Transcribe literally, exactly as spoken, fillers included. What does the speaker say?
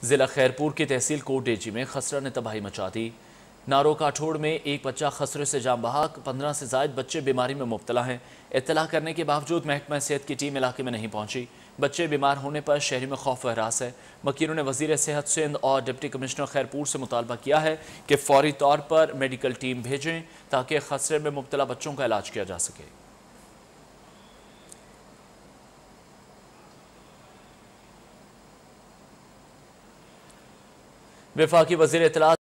जिला खैरपुर की तहसील कोटडेजी में खसरा ने तबाही मचा दी। नारो काठोड़ में एक बच्चा खसरे से जाम बहाक, पंद्रह से जायद बच्चे बीमारी में मुब्तला हैं। इत्तला करने के बावजूद महकमा सेहत की टीम इलाके में नहीं पहुंची। बच्चे बीमार होने पर शहरी में खौफ व हरास है। वकीलों ने वजीर सेहत सिंध और डिप्टी कमिश्नर खैरपुर से मुतालबा किया है कि फौरी तौर पर मेडिकल टीम भेजें ताकि खसरे में मुब्तला बच्चों का इलाज किया जा सके। वफाकी वजीर इत्तलात